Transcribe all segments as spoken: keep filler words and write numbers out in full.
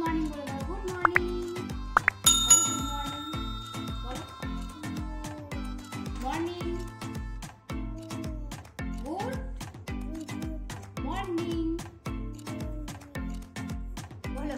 Morning বলে দাও, good morning. Morning good morning বলো।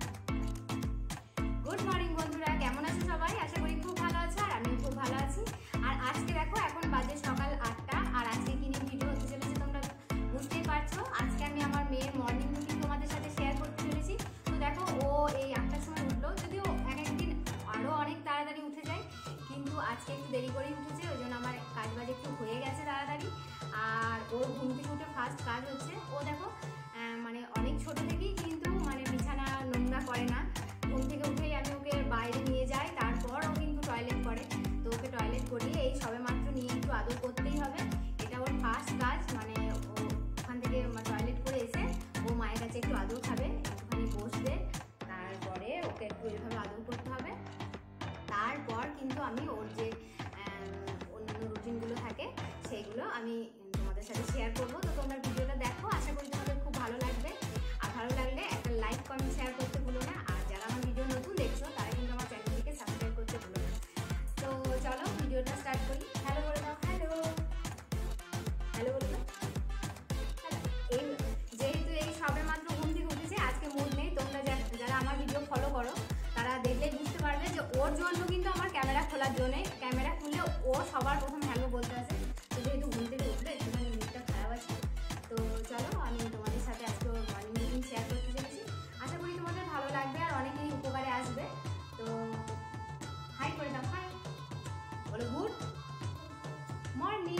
গুড মর্নিং বন্ধুরা, কেমন আছো সবাই? আশা করি খুব ভালো আছো, আর আমিও খুব ভালো আছি। আর আজকে দেখো এখন বাজে সকাল আটটা, আর আজকে কি নিয়ে ভিডিও হতে চলেছে তোমরা বুঝতেই পারছো। আজকে আমি আমার মেয়ের মর্নিং রুটিন তোমাদের সাথে শেয়ার করতে চলেছি। তো দেখো ও এই আটটার সময় উঠলো, যদিও এক একদিন আরও অনেক তাড়াতাড়ি উঠে যায়, কিন্তু আজকে একটু দেরি করেই উঠেছে, ওই জন্য আমার কাজ বাজ একটু হয়ে গেছে তাড়াতাড়ি। আর ওর ঘুম থেকে উঠে ফার্স্ট কাজ হচ্ছে, ও দেখো মানে অনেক ছোট থেকেই কিন্তু মানে বিছানা নোংরা করে না। ঘুম থেকে উঠেই আমি ওকে বাইরে নিয়ে যাই, তারপর ও কিন্তু টয়লেট করে। তো ওকে টয়লেট করিয়ে এই সবে মাত্র নিয়ে একটু আদর করতেই হবে, এটা ওর ফার্স্ট কাজ। মানে ও ওখান থেকে টয়লেট করে এসে ও মায়ের কাছে একটু আদর খাবে, একটুখানি বসবে, তারপরে ওকে একটু এইভাবে আদর করতে হবে। তারপর কিন্তু আমি ওর যে অন্যান্য রুটিনগুলো থাকে সেইগুলো আমি তোমাদের সাথে শেয়ার করবো। তো তোমরা ভিডিওটা দেখো, আশা করি তোমাদের খুব ভালো লাগবে। আর ভালো লাগলে একটা লাইক কমেন্ট শেয়ার করতে ভুলো না। আর যারা আমার ভিডিও নতুন দেখছো তারা কিন্তু আমার চ্যানেলটিকে সাবস্ক্রাইব করতে ভুলো না। তো চলো ভিডিওটা স্টার্ট করি। হ্যালো বলে দাও, হ্যালো হ্যালো বলে দাও। এই যেহেতু এই সবে মাত্র ঘুম থেকে উঠেছে, আজকে মুড নেই। তোমরা যারা আমার ভিডিও ফলো করো তারা দেখলেই বুঝতে পারবে যে ওর জন্য কিন্তু আমার ক্যামেরা খোলার জন্যে, ক্যামেরা খুললে ও সবার প্রথম হ্যালো বলতে আসে। তো যেহেতু ঘুম থেকে উঠবে একটুখানি মুডটা খারাপ আছে, তো চলো আমি তোমাদের সাথে আজকে ওর মর্নিং রুটিন শেয়ার করতে চলেছি। আশা করি তোমাদের ভালো লাগবে আর অনেকেই উপকারে আসবে। তো হাই করে দাও, হাই বলো, গুড মর্নিং।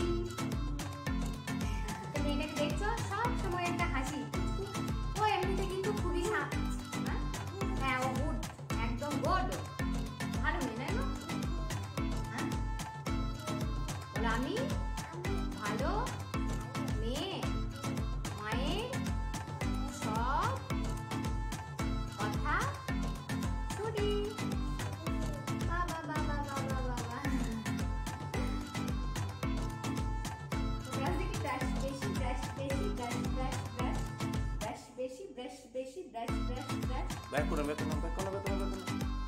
তো মেয়েটাকে দেখছো, সব সময় একটা হাসি। ও এমনিতে কিন্তু খুবই হ্যাঁ ও গুড, একদম গুড, ভালো মেয়ে নাই গো। হ্যাঁ বলো, আমি ভালো মেয়ে, মায়ের সব কথা শুনি। বাবা বাবা বাবা বাবা ব্রাশ দেখি, ব্রাশ বেশি, ব্রাশ বেশি, ব্রাশ ব্রাশ ব্রাশ ব্রাশ বেশি, ব্রাশ বেশি, ব্রাশ ব্রাশ ব্রাশ। ব্যাক করো, ব্যাক করো, ব্যাক করো, ব্যাক করো, ব্যাক করো।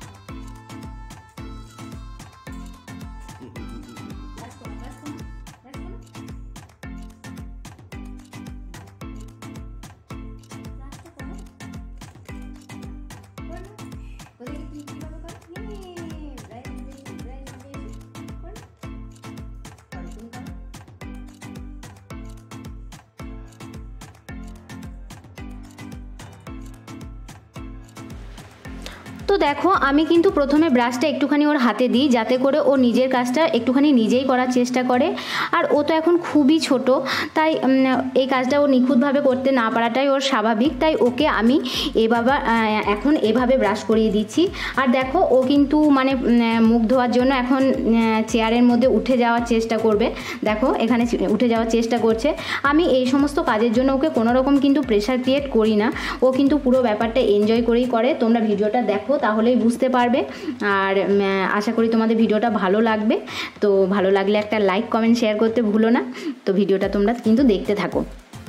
ব্রাশ করো, ব্রাশ করো, ব্রাশ করো। ব্রাশটা করো। করো। ওদিকে কি কিভাবে করো? ইয়ে, ব্রাশ বেশি, ব্রাশ বেশি। করো। করো, তুমি করো। তো দেখো আমি কিন্তু প্রথমে ব্রাশটা একটুখানি ওর হাতে দিই, যাতে করে ও নিজের কাজটা একটুখানি নিজেই করার চেষ্টা করে। আর ও তো এখন খুবই ছোট, তাই এই কাজটা ও নিখুঁতভাবে করতে না পারাটাই ওর স্বাভাবিক। তাই ওকে আমি এভাবে এখন এভাবে ব্রাশ করিয়ে দিচ্ছি। আর দেখো ও কিন্তু মানে মুখ ধোয়ার জন্য এখন চেয়ারের মধ্যে উঠে যাওয়ার চেষ্টা করবে। দেখো এখানে উঠে যাওয়ার চেষ্টা করছে। আমি এই সমস্ত কাজের জন্য ওকে কোনো রকম কিন্তু প্রেশার ক্রিয়েট করি না, ও কিন্তু পুরো ব্যাপারটা এনজয় করেই করে। তোমরা ভিডিওটা দেখো, তাহলেই বুঝতে পারবে। আর আশা করি তোমাদের ভিডিওটা ভালো লাগবে। তো ভালো লাগলে একটা লাইক কমেন্ট শেয়ার করতে ভুলো না। তো ভিডিওটা তোমরা কিন্তু দেখতে থাকো।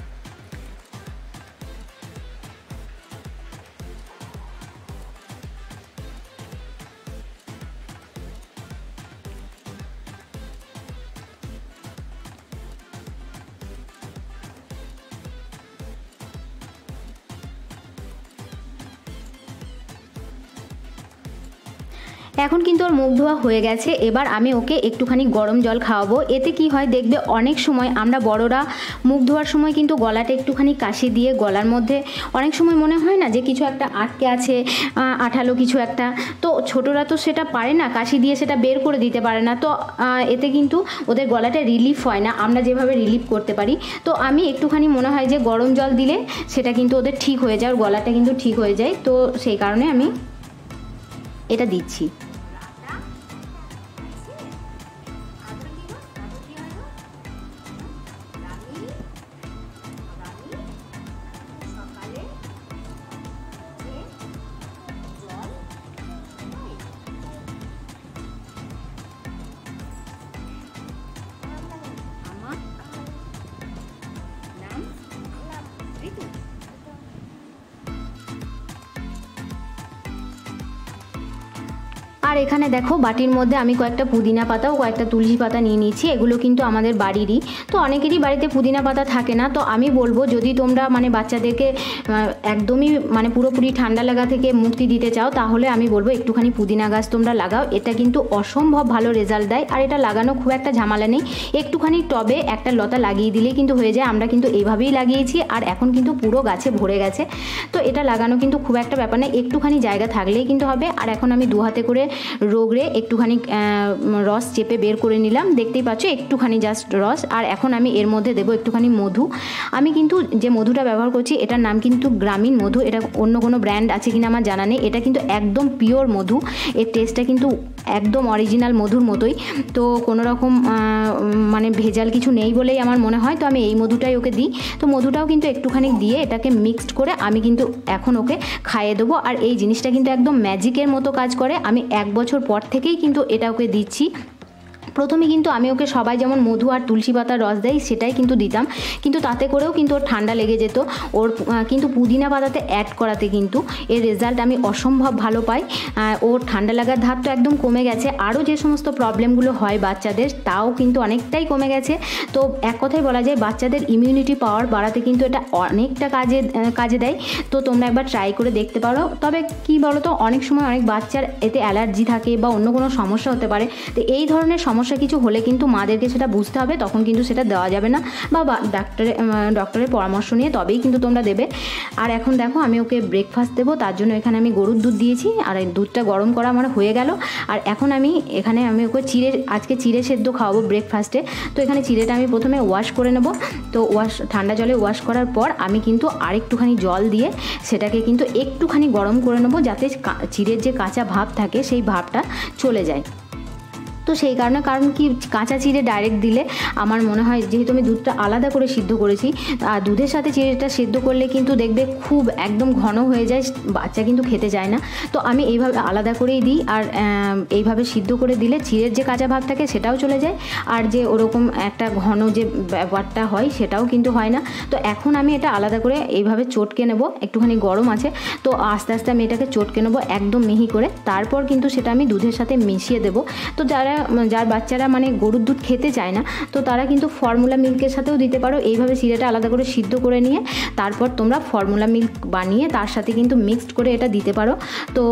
এখন কিন্তু ওর মুখ ধোয়া হয়ে গেছে। এবার আমি ওকে একটুখানি গরম জল খাওয়াবো। এতে কি হয় দেখবে, অনেক সময় আমরা বড়রা মুখ ধোয়ার সময় কিন্তু গলাটা একটুখানি কাশি দিয়ে গলার মধ্যে অনেক সময় মনে হয় না যে কিছু একটা আটকে আছে, আঠালো কিছু একটা। তো ছোটরা তো সেটা পারে না, কাশি দিয়ে সেটা বের করে দিতে পারে না। তো এতে কিন্তু ওদের গলাটা রিলিফ হয় না, আমরা যেভাবে রিলিফ করতে পারি। তো আমি একটুখানি মনে হয় যে গরম জল দিলে সেটা কিন্তু ওদের ঠিক হয়ে যায়, ওর গলাটা কিন্তু ঠিক হয়ে যায়। তো সেই কারণে আমি এটা দিচ্ছি। আর এখানে দেখো বাটির মধ্যে আমি কয়েকটা পুদিনা পাতা ও কয়েকটা তুলসী পাতা নিয়ে নিয়েছি, এগুলো কিন্তু আমাদের বাড়িরই। তো অনেকেরই বাড়িতে পুদিনা পাতা থাকে না, তো আমি বলবো যদি তোমরা মানে বাচ্চাদেরকে একদমই মানে পুরোপুরি ঠান্ডা লাগা থেকে মুক্তি দিতে চাও তাহলে আমি বলবো একটুখানি পুদিনা গাছ তোমরা লাগাও। এটা কিন্তু অসম্ভব ভালো রেজাল্ট দেয়, আর এটা লাগানো খুব একটা ঝামেলা নেই। একটুখানি টবে একটা লতা লাগিয়ে দিলেই কিন্তু হয়ে যায়। আমরা কিন্তু এইভাবেই লাগিয়েছি আর এখন কিন্তু পুরো গাছে ভরে গেছে। তো এটা লাগানো কিন্তু খুব একটা ব্যাপার নেই, একটুখানি জায়গা থাকলেই কিন্তু হবে। আর এখন আমি দু হাতে করে রোগড়ে একটুখানি রস চেপে বের করে নিলাম, দেখতেই পাচ্ছ একটুখানি জাস্ট রস। আর এখন আমি এর মধ্যে দেবো একটুখানি মধু। আমি কিন্তু যে মধুটা ব্যবহার করছি এটার নাম কিন্তু গ্রামীণ মধু, এটা অন্য কোনো ব্র্যান্ড আছে কিনা আমার জানা নেই। এটা কিন্তু একদম পিওর মধু, এর টেস্টটা কিন্তু একদম অরিজিনাল মধুর মতোই। তো কোনো রকম মানে ভেজাল কিছু নেই বলেই আমার মনে হয়, তো আমি এই মধুটাই ওকে দিই। তো মধুটাও কিন্তু একটুখানি দিয়ে এটাকে মিক্সড করে আমি কিন্তু এখন ওকে খাইয়ে দেবো। আর এই জিনিসটা কিন্তু একদম ম্যাজিকের মতো কাজ করে। আমি এক বছর পর থেকেই কিন্তু এটা ওকে দিচ্ছি। প্রথমে কিন্তু আমি ওকে সবাই যেমন মধু আর তুলসী পাতার রস দেয় সেটাই কিন্তু দিতাম, কিন্তু তাতে করেও কিন্তু ওর ঠান্ডা লেগে যেত। ওর কিন্তু পুদিনা পাতাতে অ্যাড করাতে কিন্তু এর রেজাল্ট আমি অসম্ভব ভালো পাই। ওর ঠান্ডা লাগার ধার তো একদম কমে গেছে, আরও যে সমস্ত প্রবলেমগুলো হয় বাচ্চাদের তাও কিন্তু অনেকটাই কমে গেছে। তো এক কথায় বলা যায় বাচ্চাদের ইমিউনিটি পাওয়ার বাড়াতে কিন্তু এটা অনেকটা কাজে কাজে দেয়। তো তোমরা একবার ট্রাই করে দেখতে পারো। তবে কি বলো তো, অনেক সময় অনেক বাচ্চার এতে অ্যালার্জি থাকে বা অন্য কোনো সমস্যা হতে পারে। তো এই ধরনের সমস্যা কিছু হলে কিন্তু মাদেরকে সেটা বুঝতে হবে, তখন কিন্তু সেটা দেওয়া যাবে না, বা ডাক্তারের ডক্টরের পরামর্শ নিয়ে তবেই কিন্তু তোমরা দেবে। আর এখন দেখো আমি ওকে ব্রেকফাস্ট দেবো, তার জন্য এখানে আমি গরুর দুধ দিয়েছি আর এই দুধটা গরম করা আমার হয়ে গেল। আর এখন আমি এখানে আমি ওকে চিড়ে আজকে চিড়ে সেদ্ধ খাওয়াবো ব্রেকফাস্টে। তো এখানে চিড়েটা আমি প্রথমে ওয়াশ করে নেব। তো ওয়াশ ঠান্ডা জলে ওয়াশ করার পর আমি কিন্তু আরেকটুখানি জল দিয়ে সেটাকে কিন্তু একটুখানি গরম করে নেবো, যাতে চিড়ের যে কাঁচা ভাব থাকে সেই ভাবটা চলে যায়। তো সেই কারণে, কারণ কি কাঁচা চিড়ে ডাইরেক্ট দিলে আমার মনে হয়, যেহেতু আমি দুধটা আলাদা করে সিদ্ধ করেছি, আর দুধের সাথে চিড়েটা সিদ্ধ করলে কিন্তু দেখবে খুব একদম ঘন হয়ে যায়, বাচ্চা কিন্তু খেতে চায় না। তো আমি এইভাবে আলাদা করেই দিই, আর এইভাবে সিদ্ধ করে দিলে চিড়ের যে কাঁচা ভাব থাকে সেটাও চলে যায়, আর যে ওরকম একটা ঘন যে ব্যাপারটা হয় সেটাও কিন্তু হয় না। তো এখন আমি এটা আলাদা করে এইভাবে চটকে নেব, একটুখানি গরম আছে তো আস্তে আস্তে আমি এটাকে চটকে নেবো একদম মিহি করে। তারপর কিন্তু সেটা আমি দুধের সাথে মিশিয়ে দেবো। তো যারা যার বাচ্চারা মানে গরুর দুধ খেতে চায় না, তো তারা কিন্তু ফর্মুলা মিল্কের সাথেও দিতে পারো। এইভাবে চিড়েটা আলাদা করে সিদ্ধ করে নিয়ে তারপর তোমরা ফর্মুলা মিল্ক বানিয়ে তার সাথে কিন্তু মিক্সড করে এটা দিতে পারো। তো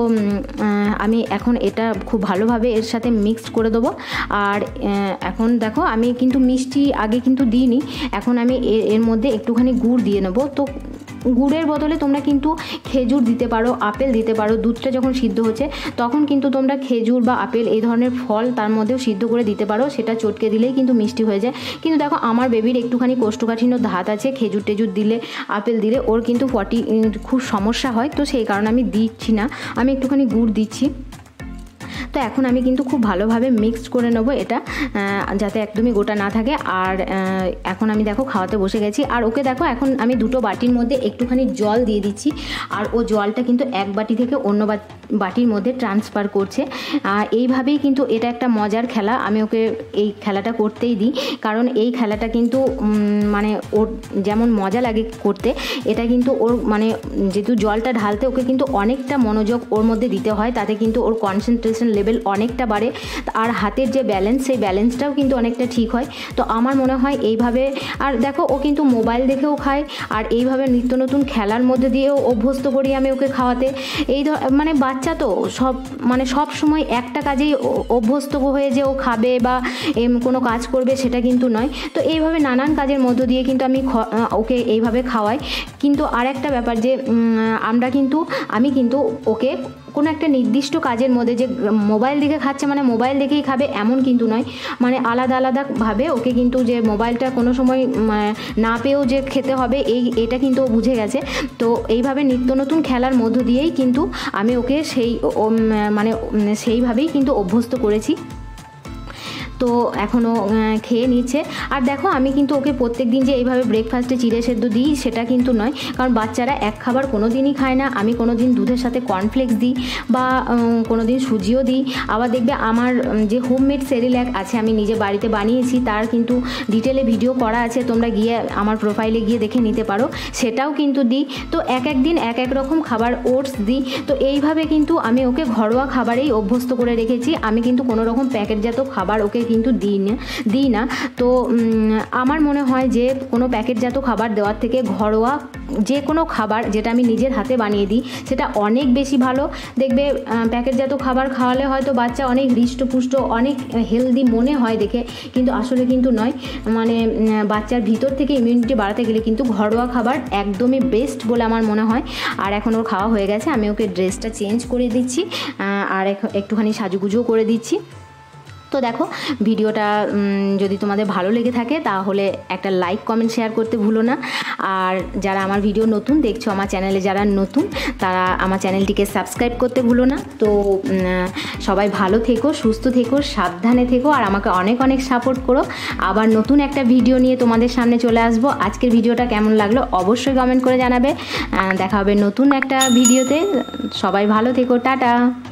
আমি এখন এটা খুব ভালোভাবে এর সাথে মিক্সড করে দেবো। আর এখন দেখো আমি কিন্তু মিষ্টি আগে কিন্তু দিইনি, এখন আমি এর মধ্যে একটুখানি গুড় দিয়ে নেবো। তো গুড়ের বদলে তোমরা কিন্তু খেজুর দিতে পারো, আপেল দিতে পারো। দুধটা যখন সিদ্ধ হচ্ছে তখন কিন্তু তোমরা খেজুর বা আপেল এই ধরনের ফল তার মধ্যেও সিদ্ধ করে দিতে পারো, সেটা চটকে দিলেই কিন্তু মিষ্টি হয়ে যায়। কিন্তু দেখো আমার বেবির একটুখানি কোষ্ঠকাঠিন্য ধাত আছে, খেজুর টেজুর দিলে আপেল দিলে ওর কিন্তু পটি খুব সমস্যা হয়, তো সেই কারণে আমি দিচ্ছি না, আমি একটুখানি গুড় দিচ্ছি। তো এখন আমি কিন্তু খুব ভালোভাবে মিক্সড করে নেবো এটা, যাতে একদমই গোটা না থাকে। আর এখন আমি দেখো খাওয়াতে বসে গেছি। আর ওকে দেখো এখন আমি দুটো বাটির মধ্যে একটুখানি জল দিয়ে দিচ্ছি, আর ও জলটা কিন্তু এক বাটি থেকে অন্য বাটির মধ্যে ট্রান্সফার করছে। এইভাবেই কিন্তু এটা একটা মজার খেলা, আমি ওকে এই খেলাটা করতেই দিই, কারণ এই খেলাটা কিন্তু মানে ওর যেমন মজা লাগে করতে, এটা কিন্তু ওর মানে যেহেতু জলটা ঢালতে ওকে কিন্তু অনেকটা মনোযোগ ওর মধ্যে দিতে হয়, তাতে কিন্তু ওর কনসেন্ট্রেশন লেভেল অনেকটা বাড়ে, আর হাতের যে ব্যালেন্স সেই ব্যালেন্সটাও কিন্তু অনেকটা ঠিক হয়। তো আমার মনে হয় এইভাবে, আর দেখো ও কিন্তু মোবাইল দেখেও খায়, আর এইভাবে নিত্য নতুন খেলার মধ্যে দিয়েও অভ্যস্ত করি আমি ওকে খাওয়াতে। এই মানে বাচ্চা তো সব মানে সব সময় একটা কাজেই অভ্যস্ত হয়ে যে ও খাবে বা কোনো কাজ করবে সেটা কিন্তু নয়। তো এইভাবে নানান কাজের মধ্য দিয়ে কিন্তু আমি ওকে এইভাবে খাওয়াই। কিন্তু আর একটা ব্যাপার যে আমরা কিন্তু আমি কিন্তু ওকে কোনো একটা নির্দিষ্ট কাজের মধ্যে যে মোবাইল দেখে খাচ্ছে মানে মোবাইল দেখেই খাবে এমন কিন্তু নয়, মানে আলাদা আলাদাভাবে ওকে কিন্তু যে মোবাইলটা কোনো সময় না পেয়েও যে খেতে হবে এই এটা কিন্তু ও বুঝে গেছে। তো এইভাবে নিত্য নতুন খেলার মধ্য দিয়েই কিন্তু আমি ওকে সেই মানে সেইভাবেই কিন্তু অভ্যস্ত করেছি। তো এখনও খেয়ে নিচ্ছে। আর দেখো আমি কিন্তু ওকে প্রত্যেক দিন যে এইভাবে ব্রেকফাস্টে চিড়ে সেদ্ধ দিই সেটা কিন্তু নয়, কারণ বাচ্চারা এক খাবার কোনো দিনই খায় না। আমি কোনো দিন দুধের সাথে কর্নফ্লেক্স দিই বা কোনো দিন সুজিও দিই। আবার দেখবে আমার যে হোমমেড সেরিল্যাক আছে আমি নিজে বাড়িতে বানিয়েছি, তার কিন্তু ডিটেলে ভিডিও করা আছে, তোমরা গিয়ে আমার প্রোফাইলে গিয়ে দেখে নিতে পারো, সেটাও কিন্তু দিই। তো এক এক দিন এক এক রকম খাবার, ওটস দিই। তো এইভাবে কিন্তু আমি ওকে ঘরোয়া খাবারেই অভ্যস্ত করে রেখেছি। আমি কিন্তু কোনো রকম প্যাকেটজাত খাবার ওকে কিন্তু দিই না দিই না তো আমার মনে হয় যে কোনো প্যাকেটজাত খাবার দেওয়ার থেকে ঘরোয়া যে কোনো খাবার যেটা আমি নিজের হাতে বানিয়ে দিই সেটা অনেক বেশি ভালো। দেখবে প্যাকেটজাত খাবার খাওয়ালে হয়তো বাচ্চা অনেক হৃষ্টপুষ্ট, অনেক হেলদি মনে হয় দেখে, কিন্তু আসলে কিন্তু নয়। মানে বাচ্চার ভিতর থেকে ইমিউনিটি বাড়াতে গেলে কিন্তু ঘরোয়া খাবার একদমই বেস্ট বলে আমার মনে হয়। আর এখন ওর খাওয়া হয়ে গেছে, আমি ওকে ড্রেসটা চেঞ্জ করে দিচ্ছি আর একটুখানি সাজুগুজুও করে দিচ্ছি। তো দেখো ভিডিওটা যদি তোমাদের ভালো লেগে থাকে তাহলে একটা লাইক কমেন্ট শেয়ার করতে ভুলো না। আর যারা আমার ভিডিও নতুন দেখছো, আমার চ্যানেলে যারা নতুন, তারা আমার চ্যানেলটিকে সাবস্ক্রাইব করতে ভুলো না। তো সবাই ভালো থেকো, সুস্থ থেকো, সাবধানে থেকো, আর আমাকে অনেক অনেক সাপোর্ট করো। আবার নতুন একটা ভিডিও নিয়ে তোমাদের সামনে চলে আসবো। আজকের ভিডিওটা কেমন লাগলো অবশ্যই কমেন্ট করে জানাবে। দেখা হবে নতুন একটা ভিডিওতে। সবাই ভালো থেকো, টাটা।